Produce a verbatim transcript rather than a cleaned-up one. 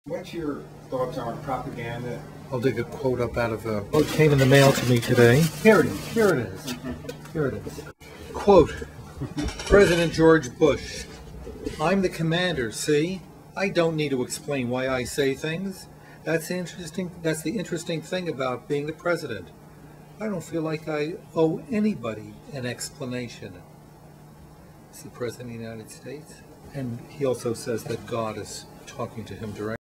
What's your thoughts on propaganda? I'll dig a quote up out of a quote came in the mail to me today. Here it is. Here it is. Here it is. Quote, President George Bush, I'm the commander, see? I don't need to explain why I say things. That's the interesting, that's the interesting thing about being the president. I don't feel like I owe anybody an explanation. It's the President of the United States. And he also says that God is talking to him directly.